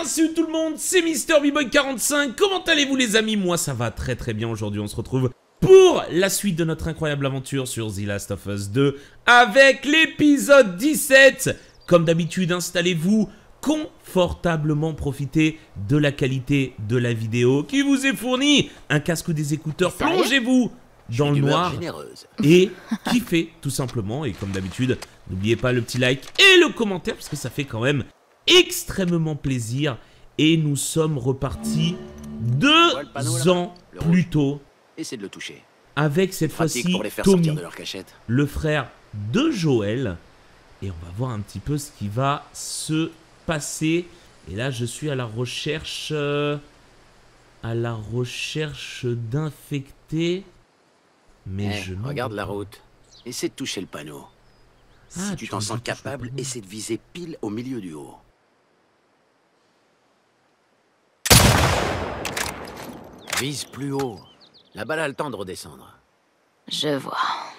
bien, salut tout le monde, c'est MrBboy45. Comment allez-vous les amis? Moi ça va très très bien. Aujourd'hui on se retrouve pour la suite de notre incroyable aventure sur The Last of Us 2 avec l'épisode 17. Comme d'habitude, installez-vous confortablement, profitez de la qualité de la vidéo qui vous est fournie. Un casque ou des écouteurs, plongez-vous dans le noir et kiffez tout simplement. Et comme d'habitude, n'oubliez pas le petit like et le commentaire parce que ça fait quand même extrêmement plaisir. Et nous sommes repartis 2 ans plus tôt. Essaie de le toucher. Avec cette fois-ci Tommy, le frère de Joël. Et on va voir un petit peu ce qui va se passer. Et là, je suis à la recherche d'infectés. Mais je regarde la route. Essaie de toucher le panneau. Si tu t'en sens capable, essaie de viser pile au milieu du haut. Vise plus haut. La balle a le temps de redescendre. Je vois.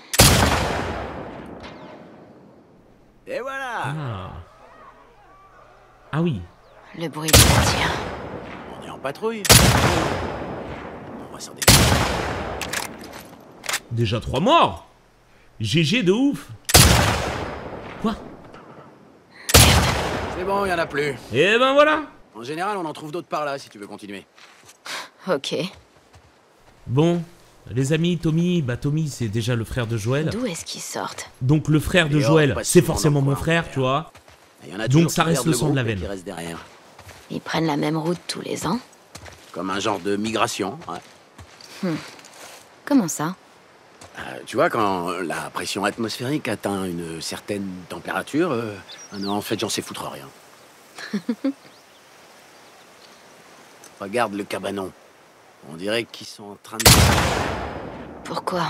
Et voilà. Ah oui. Le bruit de la tire. On est en patrouille. On va s'en dégager. Déjà 3 morts. GG de ouf. Quoi? C'est bon, il y en a plus. Et ben voilà. En général, on en trouve d'autres par là si tu veux continuer. Ok. Bon, les amis, Tommy, Tommy c'est déjà le frère de Joël. D'où est-ce qu'ils sortent? Donc le frère de Joël, c'est forcément mon frère, tu vois. Donc ça reste le sang de la veine. Ils prennent la même route tous les ans? Comme un genre de migration, ouais. Comment ça? Tu vois, quand la pression atmosphérique atteint une certaine température, en fait, j'en sais foutre rien. Regarde le cabanon. On dirait qu'ils sont en train de... Pourquoi?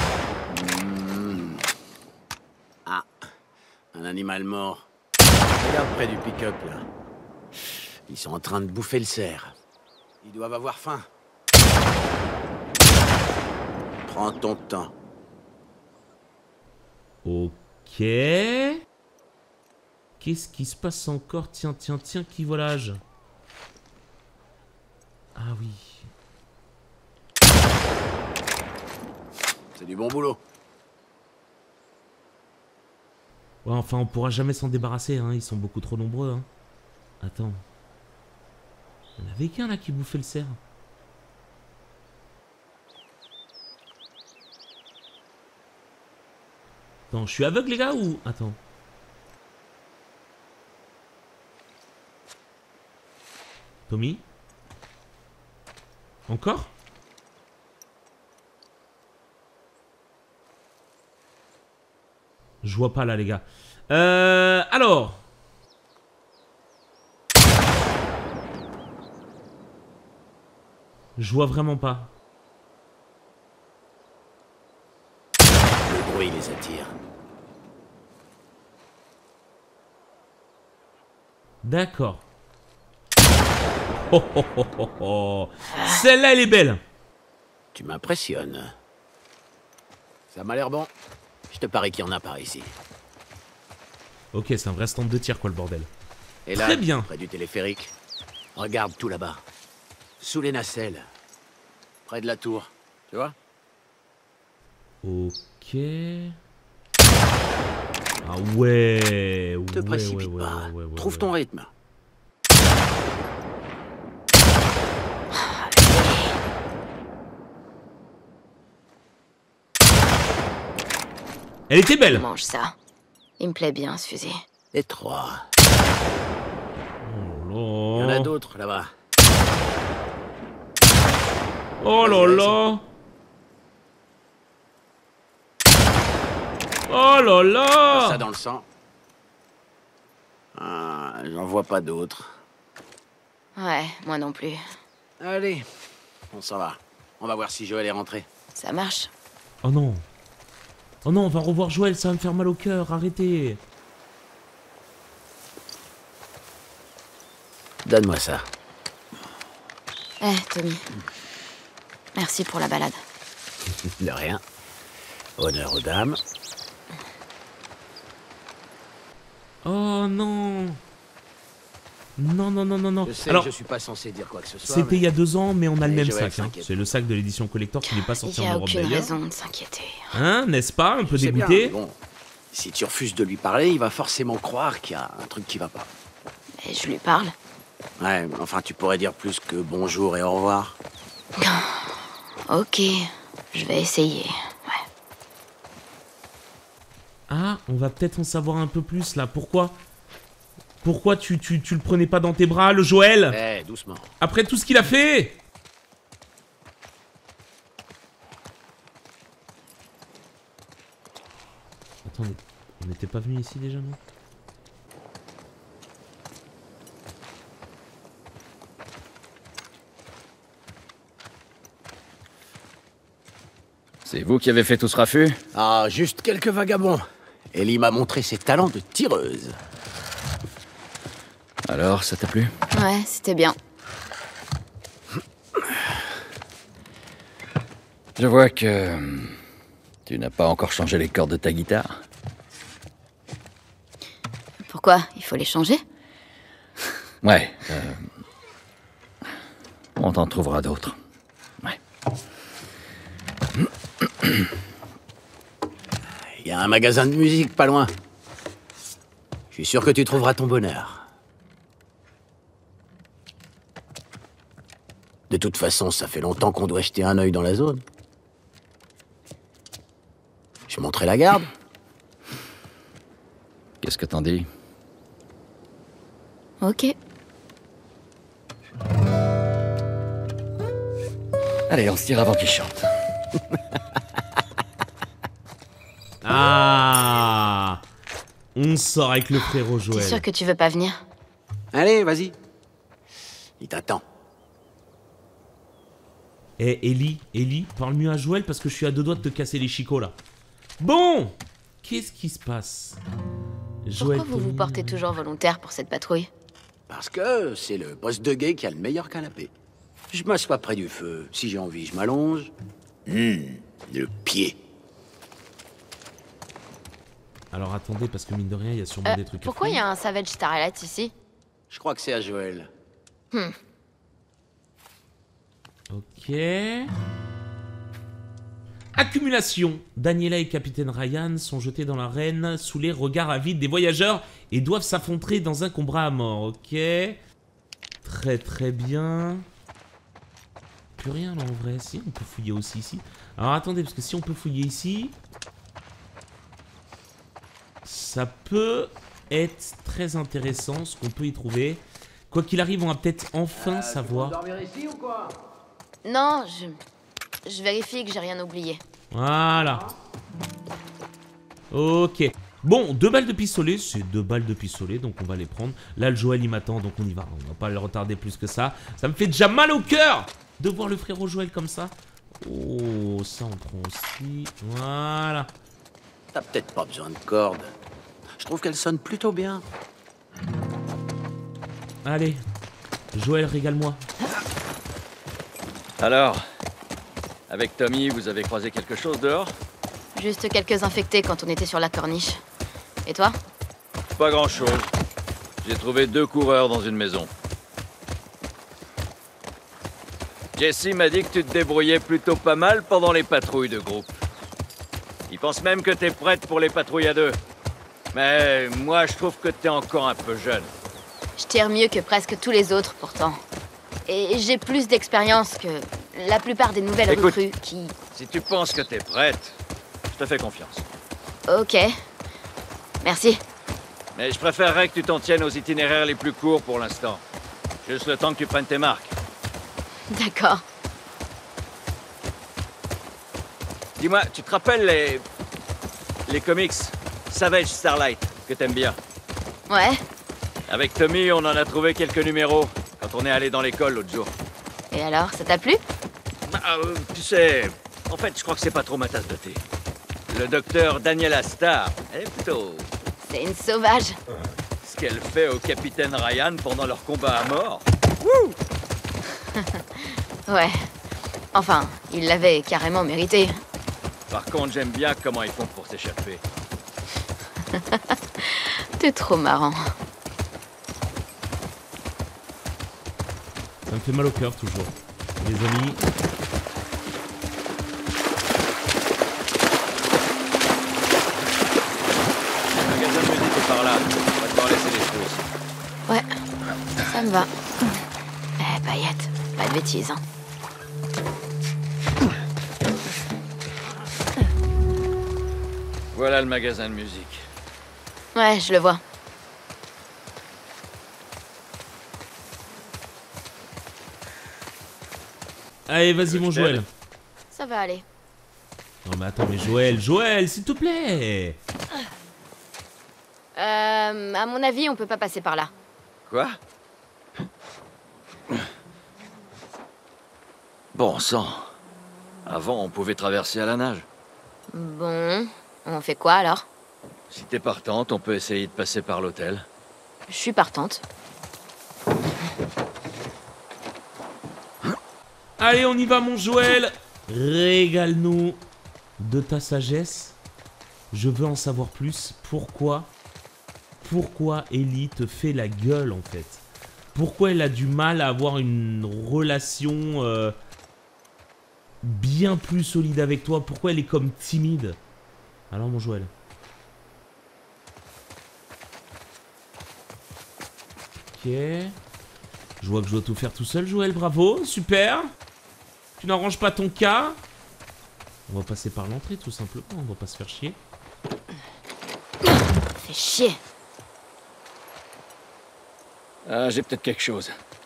Ah, un animal mort. Regarde près du pick-up, là. Ils sont en train de bouffer le cerf. Ils doivent avoir faim. Prends ton temps. Ok. Qu'est-ce qui se passe encore? Tiens, qui volage? Ah oui. C'est du bon boulot. Ouais, enfin, on pourra jamais s'en débarrasser, hein. Ils sont beaucoup trop nombreux, hein. Attends. Il y en avait qu'un là qui bouffait le cerf. Attends, je suis aveugle les gars ou... Attends. Tommy? Encore? Je vois pas là les gars. Alors. Je vois vraiment pas. Le bruit les attire. D'accord. Oh oh oh oh oh. Celle-là elle est belle. Tu m'impressionnes. Ça m'a l'air bon. Je te parie qu'il y en a par ici. Ok, c'est un vrai stand de tir quoi le bordel. Et là, très bien. Près du téléphérique. Regarde tout là-bas. Sous les nacelles. Près de la tour. Tu vois? Ok. Ah ouais. Te précipite pas. Trouve ton rythme. Elle était belle. Mange ça. Il me plaît bien ce fusil. Et 3. Oh là. Il y en a d'autres là-bas. Oh là là. Oh là là. Ça dans le sang. Ah, j'en vois pas d'autres. Ouais, moi non plus. Allez, on s'en va. On va voir si Joël est rentré. Ça marche. Oh non. Oh non, on va revoir Joël, ça va me faire mal au cœur, arrêtez. Donne-moi ça. Tommy. Merci pour la balade. De rien. Honneur aux dames. Oh non. Non, non, non, non, non. Je sais Alors, que je suis pas censé dire quoi que ce soit. c'était il y a 2 ans, mais on a le Mais même Joël sac. Hein. s'inquiète. C'est le sac de l'édition collector qui n'est pas sorti Il n'y en a Europe aucune d'ailleurs. raison de s'inquiéter. Hein, n'est-ce pas? Un peu C'est bien, dégoûté. mais bon, si tu refuses de lui parler, il va forcément croire qu'il y a un truc qui va pas. Et je lui parle. Ouais, mais enfin, tu pourrais dire plus que bonjour et au revoir. Ok, je vais essayer. Ouais. Ah, on va peut-être en savoir un peu plus là. Pourquoi tu le prenais pas dans tes bras, le Joël? Eh, doucement. Après tout ce qu'il a fait? Attendez, on n'était pas venu ici déjà, non? C'est vous qui avez fait tout ce raffut? Ah, juste quelques vagabonds. Ellie m'a montré ses talents de tireuse. Alors, ça t'a plu? Ouais, c'était bien. Je vois que... tu n'as pas encore changé les cordes de ta guitare. Pourquoi? Il faut les changer? Ouais, on t'en trouvera d'autres. Ouais. Il y a un magasin de musique pas loin. Je suis sûr que tu trouveras ton bonheur. De toute façon, ça fait longtemps qu'on doit jeter un œil dans la zone. Je montrerai la garde. Qu'est-ce que t'en dis? Ok. Allez, on se tire avant qu'il chante. Ah, on sort avec le frérot T'es Joël. sûr que tu veux pas venir? Allez, vas-y. Il t'attend. Eh, Ellie, parle mieux à Joël parce que je suis à 2 doigts de te casser les chicots là. Bon, qu'est-ce qui se passe? Joël, Pourquoi vous vous portez toujours volontaire pour cette patrouille? Parce que c'est le boss de gay qui a le meilleur canapé. Je m'assois près du feu. Si j'ai envie, je m'allonge. Le pied. Alors attendez, parce que mine de rien, il y a sûrement des trucs à Pourquoi il y faire. a un Savage Starlight ici? Je crois que c'est à Joël. Ok. Accumulation. Daniela et Capitaine Ryan sont jetés dans l'arène sous les regards avides des voyageurs et doivent s'affronter dans un combat à mort. Ok. Très très bien. Plus rien là en vrai. Si, on peut fouiller aussi ici. Alors attendez, parce que si on peut fouiller ici, ça peut être très intéressant ce qu'on peut y trouver. Quoi qu'il arrive, on va peut-être enfin savoir. Dormir ici ou quoi? Non, je vérifie que j'ai rien oublié. Voilà. Ok. Bon, 2 balles de pistolet, c'est 2 balles de pistolet, donc on va les prendre. Là, le Joël, il m'attend, donc on y va. On va pas le retarder plus que ça. Ça me fait déjà mal au cœur de voir le frérot Joël comme ça. Oh, ça, on prend aussi. Voilà. T'as peut-être pas besoin de corde. Je trouve qu'elle sonne plutôt bien. Allez. Joël, régale-moi. Alors, avec Tommy, vous avez croisé quelque chose dehors? Juste quelques infectés quand on était sur la corniche. Et toi? Pas grand-chose. J'ai trouvé 2 coureurs dans une maison. Jesse m'a dit que tu te débrouillais plutôt pas mal pendant les patrouilles de groupe. Il pense même que t'es prête pour les patrouilles à 2. Mais moi, je trouve que t'es encore un peu jeune. Je tire mieux que presque tous les autres, pourtant. Et j'ai plus d'expérience que la plupart des nouvelles Écoute. recrues qui... Si tu penses que t'es prête, je te fais confiance. Ok. Merci. Mais je préférerais que tu t'en tiennes aux itinéraires les plus courts pour l'instant. Juste le temps que tu prennes tes marques. D'accord. Dis-moi, tu te rappelles les comics Savage Starlight que t'aimes bien? Ouais. Avec Tommy, on en a trouvé quelques numéros quand on est allé dans l'école l'autre jour. Et alors, ça t'a plu? Tu sais, en fait, je crois que c'est pas trop ma tasse de thé. Le docteur Daniela Starr, elle est plutôt... C'est une sauvage. Ce qu'elle fait au capitaine Ryan pendant leur combat à mort. Ouais. Enfin, il l'avait carrément mérité. Par contre, j'aime bien comment ils font pour s'échapper. T'es trop marrant. Ça me fait mal au cœur toujours. Les amis. Le magasin de musique est par là. On va devoir laisser les choses. Ouais, ça me va. Eh, paillettes, pas de bêtises, hein. Voilà le magasin de musique. Ouais, je le vois. Allez, vas-y mon Joël. Ça va aller. Non mais attends, mais Joël, s'il te plaît. À mon avis, on peut pas passer par là. Quoi? Bon sang. Avant, on pouvait traverser à la nage. Bon, on fait quoi alors? Si t'es partante, on peut essayer de passer par l'hôtel. Je suis partante. Allez, on y va mon Joël. Régale-nous de ta sagesse. Je veux en savoir plus. Pourquoi Ellie te fait la gueule en fait? Pourquoi elle a du mal à avoir une relation bien plus solide avec toi? Pourquoi elle est comme timide? Alors mon Joël. Ok. Je vois que je dois tout faire tout seul, Joël, bravo, super. Tu n'arranges pas ton cas. On va passer par l'entrée tout simplement, on va pas se faire chier. Fais chier. Ah, j'ai peut-être quelque chose.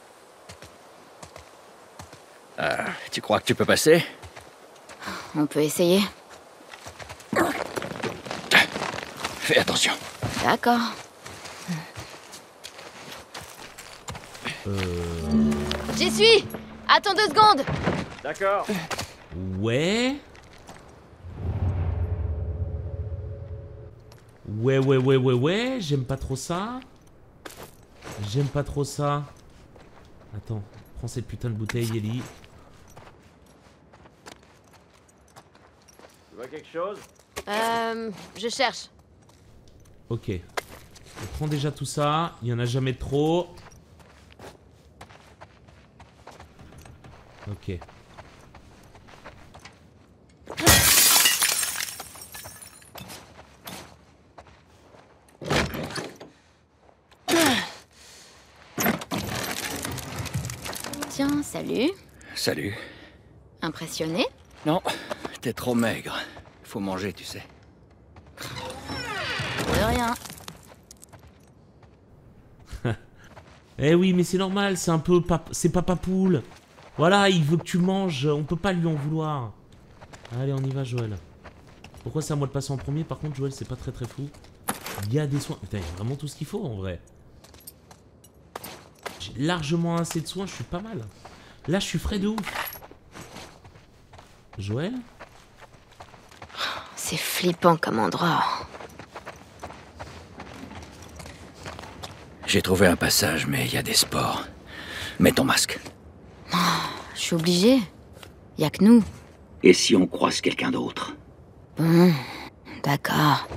Tu crois que tu peux passer? On peut essayer. Fais attention. D'accord. J'y suis. Attends 2 secondes. D'accord. Ouais. Ouais, j'aime pas trop ça. J'aime pas trop ça. Attends, prends cette putain de bouteille, Ellie. Tu vois quelque chose? Je cherche. Ok. On prend déjà tout ça. Il y en a jamais trop. Ok. Tiens, salut. Salut. Impressionné? Non, t'es trop maigre. Faut manger, tu sais. De rien. Eh oui, mais c'est normal, c'est un peu... C'est Papa Poule. Voilà, il veut que tu manges, on peut pas lui en vouloir. Allez, on y va, Joël. Pourquoi c'est à moi de passer en premier? Par contre, Joël, c'est pas très fou. Il y a des soins. Putain, il y a vraiment tout ce qu'il faut, en vrai. J'ai largement assez de soins, je suis pas mal. Là, je suis frais de ouf. Joël? C'est flippant comme endroit. J'ai trouvé un passage, mais il y a des spores. Mets ton masque. Je suis obligée. Y a que nous. Et si on croise quelqu'un d'autre? Bon, d'accord.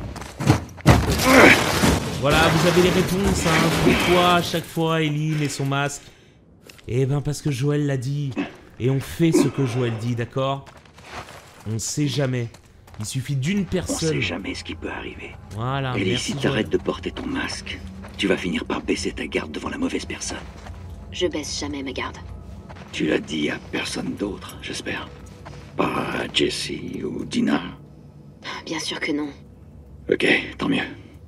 Voilà, vous avez les réponses, hein. Pourquoi à chaque fois Ellie met son masque? Eh ben parce que Joël l'a dit. Et on fait ce que Joël dit, d'accord? On sait jamais. Il suffit d'une On personne. sait jamais ce qui peut arriver. Voilà, Ellie, merci, si Joël. t'arrêtes de porter ton masque, tu vas finir par baisser ta garde devant la mauvaise personne. Je baisse jamais ma garde. Tu l'as dit à personne d'autre, j'espère. Pas à Jessie ou Dina. Bien sûr que non. Ok, tant mieux.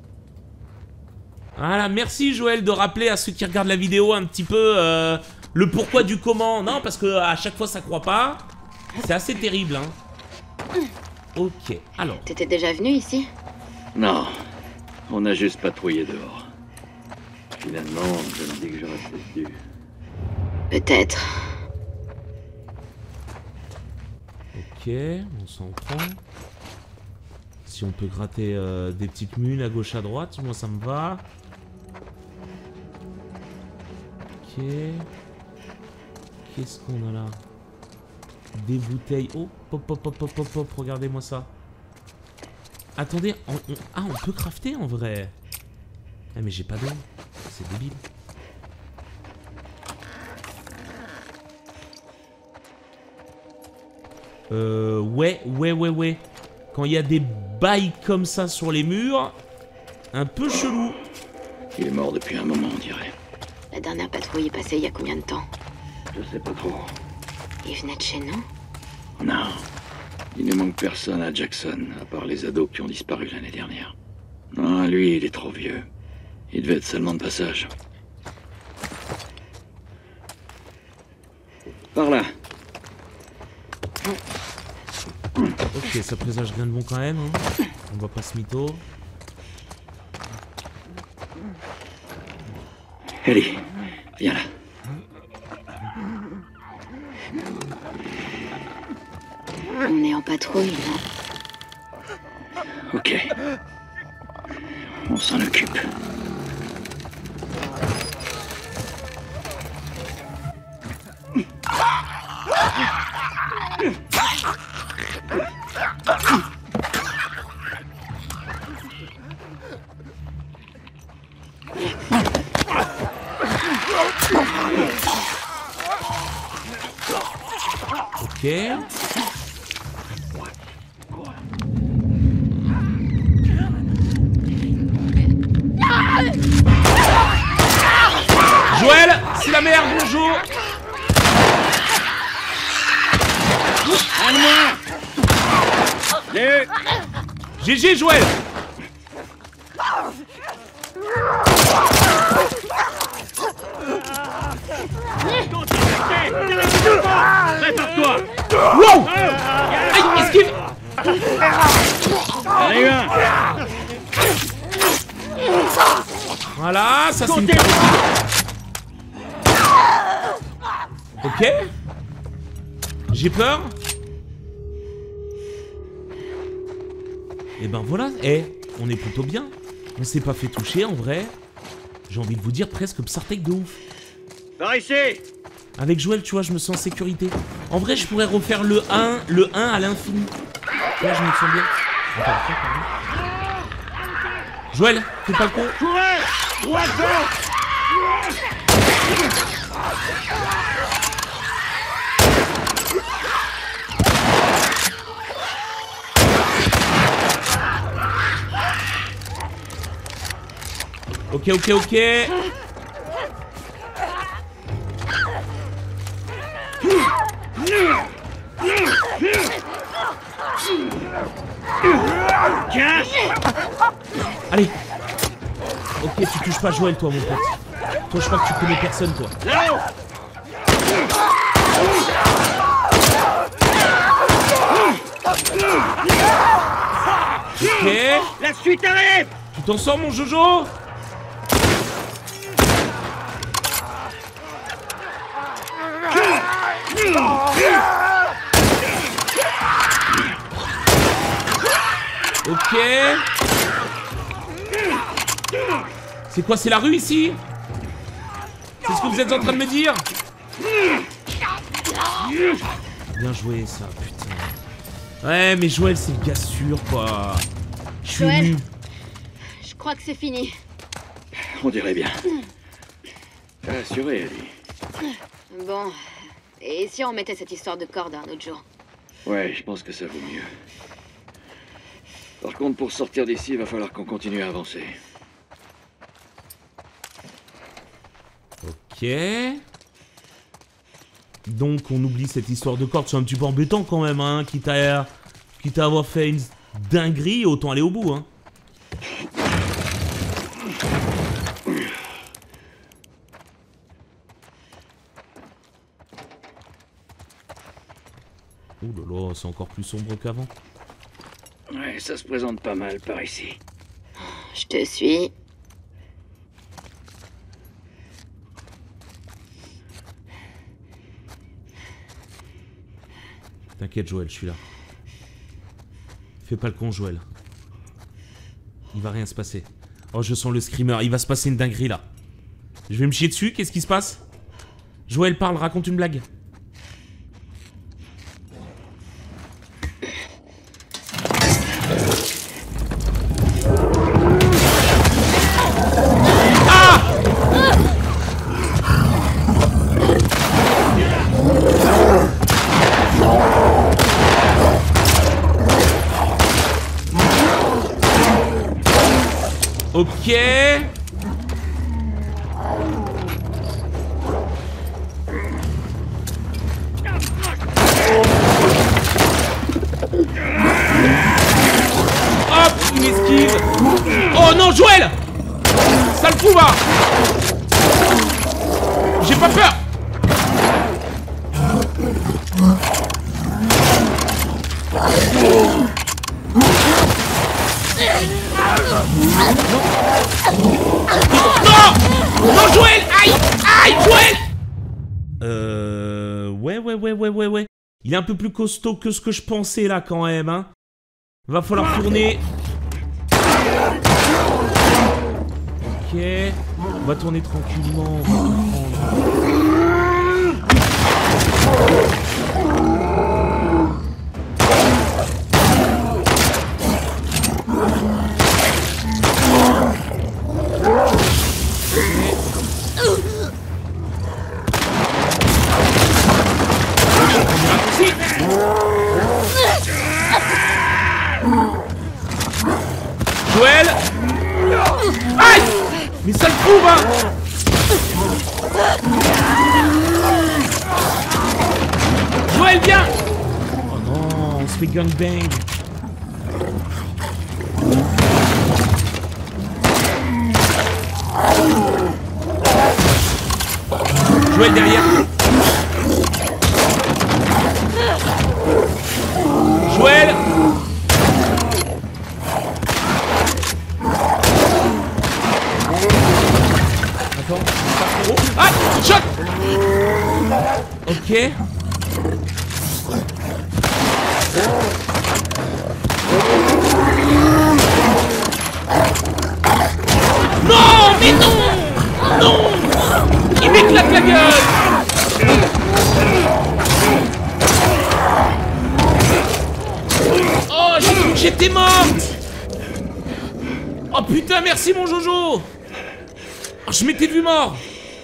Voilà, merci Joël de rappeler à ceux qui regardent la vidéo un petit peu le pourquoi du comment. Non, parce que à chaque fois ça croit pas. C'est assez terrible, hein. Ok, alors. T'étais déjà venu ici? Non, on a juste patrouillé dehors. Finalement, je me dis que j'aurais peut-être dû. Peut-être. Ok, on s'en prend. Si on peut gratter des petites mules à gauche à droite, moi ça me va. Ok. Qu'est-ce qu'on a là? Des bouteilles. Oh, pop, regardez-moi ça. Attendez, ah, on peut crafter en vrai. Ah, mais j'ai pas d'eau. C'est débile. Ouais. Quand il y a des bails comme ça sur les murs, un peu chelou. Il est mort depuis un moment, on dirait. La dernière patrouille est passée il y a combien de temps? Je sais pas trop. Il venait de chez nous? Non. Il ne manque personne à Jackson, à part les ados qui ont disparu l'année dernière. Non, lui, il est trop vieux. Il devait être seulement de passage. Par là. Ok, ça présage rien de bon quand même. Hein. On va pas se mytho. Ellie, viens là. On est en patrouille, non? Ok. On s'en occupe. Ok. Joël, c'est la merde, bonjour. GG Joël. Prépare-toi. Wow. Aïe, esquive. Allez, viens. Voilà, ça c'est une... Ok. J'ai peur. Et ben voilà, on est plutôt bien. On s'est pas fait toucher en vrai. J'ai envie de vous dire presque Psartek de ouf. Par ici. Avec Joël, tu vois, je me sens en sécurité. En vrai, je pourrais refaire le 1 à l'infini. Là, je me sens bien. Attends, pardon. Joël, fais pas le con. Ok. Allez. Ok, tu touches pas Joël, toi, mon pote. Toi, je crois que tu connais personne, toi. Ok. La suite arrive. Tu t'en sors, mon Jojo? Ok. C'est quoi, c'est la rue ici? C'est ce que vous êtes en train de me dire? Bien joué ça, putain. Ouais, mais Joël, c'est le gars sûr, quoi. Je suis Joël, ému. je crois que c'est fini. On dirait bien. Rassuré, Ellie. Bon, et si on mettait cette histoire de corde un autre jour? Ouais, je pense que ça vaut mieux. Par contre, pour sortir d'ici, il va falloir qu'on continue à avancer. Ok. Donc on oublie cette histoire de corde, c'est un petit peu embêtant quand même, hein. Quitte à avoir fait une dinguerie, autant aller au bout, hein. Ouh là là, c'est encore plus sombre qu'avant. Ouais, ça se présente pas mal par ici. Je te suis. T'inquiète Joël, je suis là. Fais pas le con Joël. Il va rien se passer. Oh, je sens le screamer, il va se passer une dinguerie là. Je vais me chier dessus, qu'est-ce qui se passe? Joël parle, raconte une blague. Ok. Hop, il m'esquive. Oh non, Joël! Sale fou, va! J'ai pas peur! Non! Non, Joël! Aïe! Aïe, Joël! Ouais. Il est un peu plus costaud que ce que je pensais là quand même, hein. Va falloir tourner. Ok. On va tourner tranquillement. Joël! Aïe! Mais ça le prouve, hein! Joël, viens! Oh non, on se fait gangbang. Joël derrière. Joël! Attends, pas trop. Ah! Shot! Ok. Non! Mais non! Non! Il m'éclate la gueule! Oh, j'ai cru que j'étais morte! Oh putain, merci mon Jojo! Oh, je m'étais vu mort!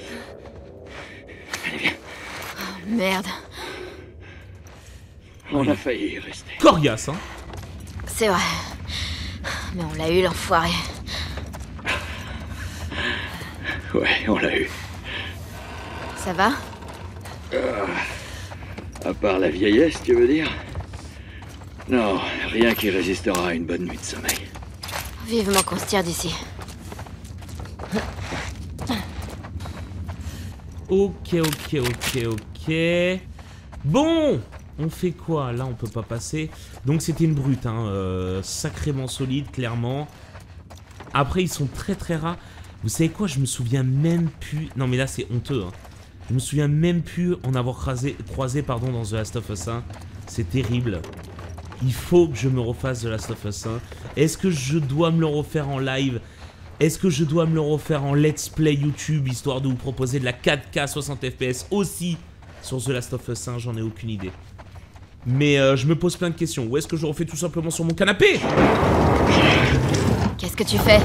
Oh, merde. On a failli y rester. Coriace, hein? C'est vrai. Mais on l'a eu, l'enfoiré. Ouais, on l'a eu. Ça va? À part la vieillesse, tu veux dire? Non, rien qui résistera à une bonne nuit de sommeil. Vivement qu'on se tire d'ici. Ok. Bon! On fait quoi? Là, on peut pas passer. Donc, c'était une brute, hein. Sacrément solide, clairement. Après, ils sont très rares. Vous savez quoi? Je me souviens même plus... Non, mais là, c'est honteux, hein. Je me souviens même plus en avoir croisé pardon, dans The Last of Us 1. C'est terrible. Il faut que je me refasse The Last of Us 1. Est-ce que je dois me le refaire en live? Est-ce que je dois me le refaire en let's play YouTube, histoire de vous proposer de la 4K 60 FPS aussi sur The Last of Us 1? J'en ai aucune idée. Mais je me pose plein de questions. Ou est-ce que je refais tout simplement sur mon canapé? Qu'est-ce que tu fais?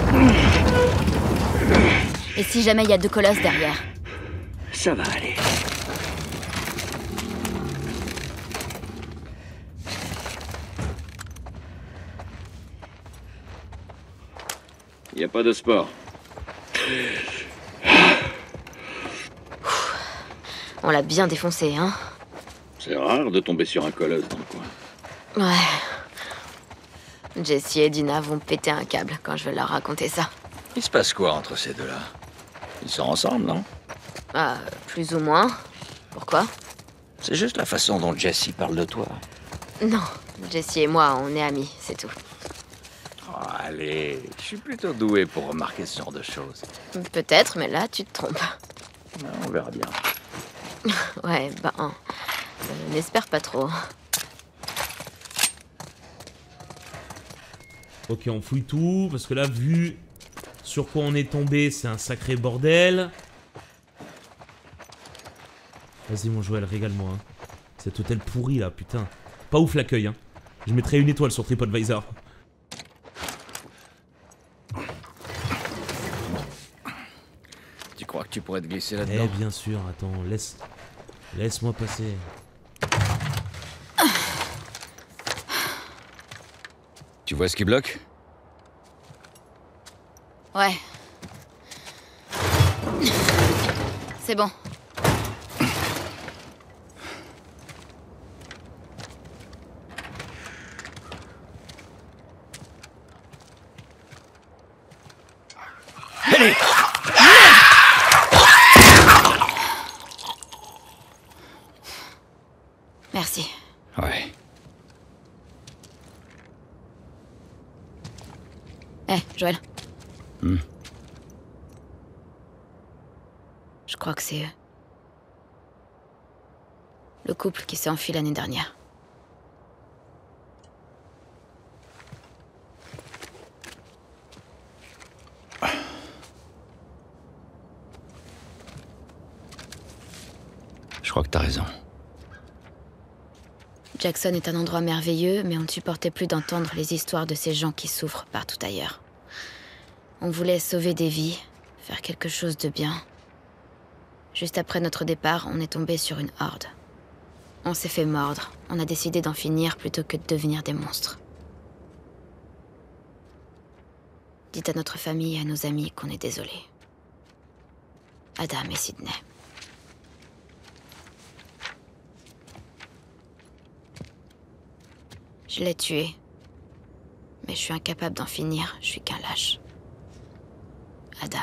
Et si jamais il y a deux colosses derrière? Ça va aller. Y a pas de sport. On l'a bien défoncé, hein? C'est rare de tomber sur un colosse dans le coin. Ouais. Jessie et Dina vont péter un câble quand je vais leur raconter ça. Il se passe quoi entre ces deux-là? Ils sont ensemble, non? Ah, plus ou moins. Pourquoi? C'est juste la façon dont Jessie parle de toi. Non, Jessie et moi, on est amis, c'est tout. Oh, allez, je suis plutôt doué pour remarquer ce genre de choses. Peut-être, mais là, tu te trompes. On verra bien. Ouais, ben... n'espère pas trop. Ok, on fouille tout, parce que là, vu sur quoi on est tombé, c'est un sacré bordel. Vas-y, mon Joël, régale-moi. Hein. Cet hôtel pourri, là, putain. Pas ouf l'accueil, hein. Je mettrais une étoile sur TripAdvisor. Tu crois que tu pourrais te glisser là-dedans? Eh bien sûr, attends, laisse-moi passer. Tu vois ce qui bloque? Ouais. C'est bon. Allez! Merci. Ouais. Joël. Hmm. Je crois que c'est eux. Le couple qui s'est enfui l'année dernière. Je crois que t'as raison. Jackson est un endroit merveilleux, mais on ne supportait plus d'entendre les histoires de ces gens qui souffrent partout ailleurs. On voulait sauver des vies, faire quelque chose de bien. Juste après notre départ, on est tombé sur une horde. On s'est fait mordre. On a décidé d'en finir plutôt que de devenir des monstres. Dites à notre famille et à nos amis qu'on est désolé. Adam et Sydney. Je l'ai tué. Mais je suis incapable d'en finir. Je suis qu'un lâche. Adam.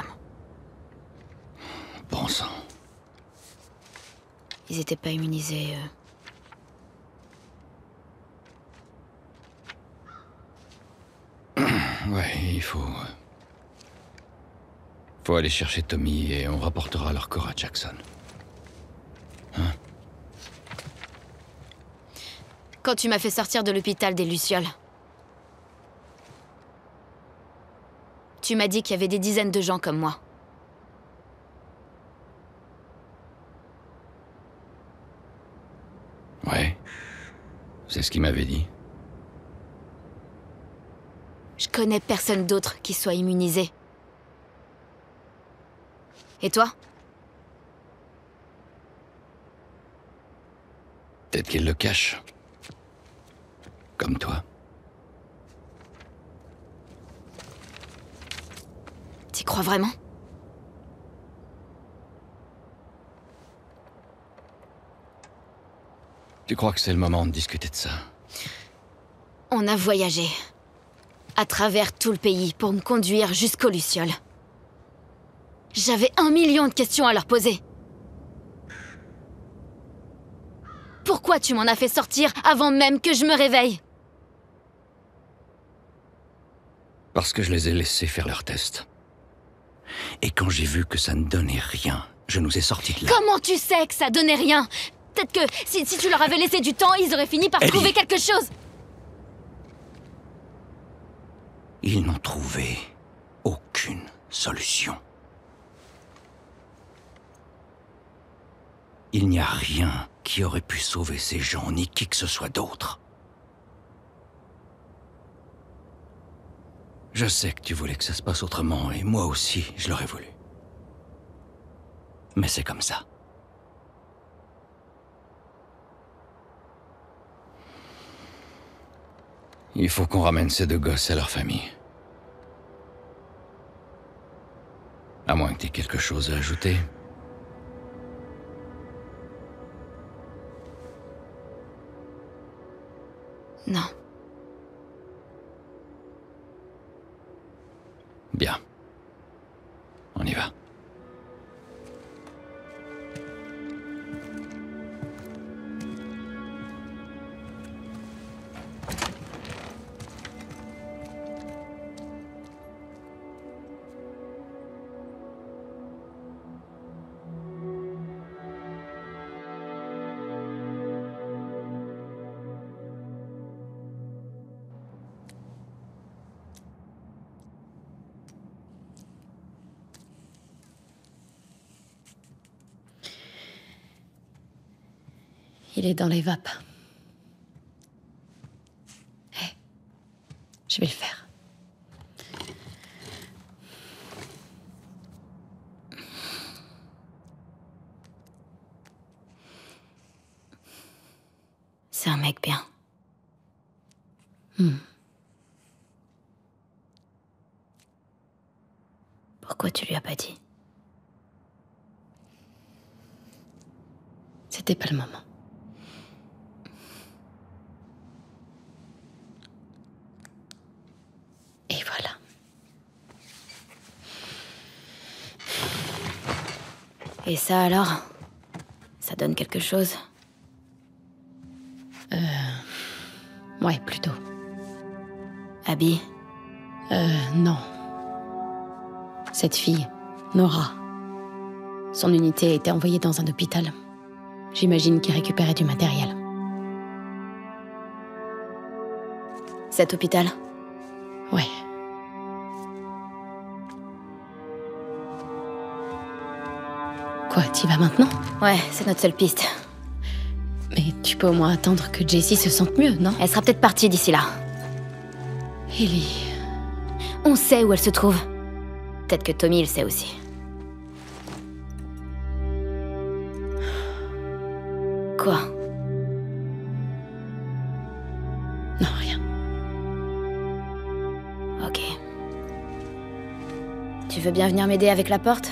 Bon sang. Ils étaient pas immunisés, Ouais, il faut... Faut aller chercher Tommy et on rapportera leur corps à Jackson. Hein? Quand tu m'as fait sortir de l'hôpital des Lucioles, tu m'as dit qu'il y avait des dizaines de gens comme moi. Ouais. C'est ce qu'il m'avait dit. Je connais personne d'autre qui soit immunisé. Et toi? Peut-être qu'il le cache. Comme toi. T'y crois vraiment? Tu crois que c'est le moment de discuter de ça? On a voyagé. À travers tout le pays pour me conduire jusqu'aux Lucioles. J'avais 1 million de questions à leur poser. Pourquoi tu m'en as fait sortir avant même que je me réveille? Parce que je les ai laissés faire leurs tests. Et quand j'ai vu que ça ne donnait rien, je nous ai sortis de là. Comment tu sais que ça donnait rien? Peut-être que si tu leur avais laissé du temps, ils auraient fini par Ellie. trouver quelque chose. Ils n'ont trouvé aucune solution. Il n'y a rien qui aurait pu sauver ces gens, ni qui que ce soit d'autre. Je sais que tu voulais que ça se passe autrement, et moi aussi, je l'aurais voulu. Mais c'est comme ça. Il faut qu'on ramène ces 2 gosses à leur famille. À moins que tu aies quelque chose à ajouter. Non. Bien. On y va. Il est dans les vapes. Hé, je vais le faire. C'est un mec bien. Pourquoi tu lui as pas dit? C'était pas le moment. Et voilà. Et ça alors? Ça donne quelque chose? Ouais, plutôt. Abby? Non. Cette fille, Nora. Son unité a été envoyée dans un hôpital. J'imagine qu'il récupérait du matériel. Cet hôpital? Ouais. Quoi, t'y vas maintenant? Ouais, c'est notre seule piste. Mais tu peux au moins attendre que Jessie se sente mieux, non? Elle sera peut-être partie d'ici là. Ellie... On sait où elle se trouve. Peut-être que Tommy le sait aussi. Quoi? Non, rien. Ok. Tu veux bien venir m'aider avec la porte?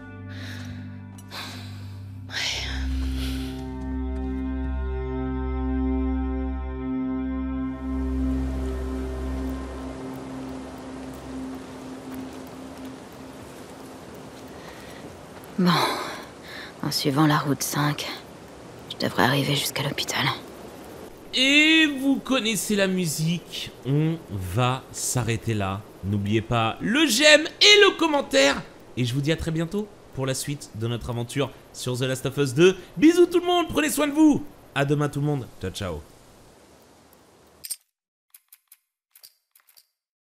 Bon, en suivant la route 5, je devrais arriver jusqu'à l'hôpital. Et vous connaissez la musique, on va s'arrêter là. N'oubliez pas le j'aime et le commentaire. Et je vous dis à très bientôt pour la suite de notre aventure sur The Last of Us 2. Bisous tout le monde, prenez soin de vous. À demain tout le monde, ciao ciao.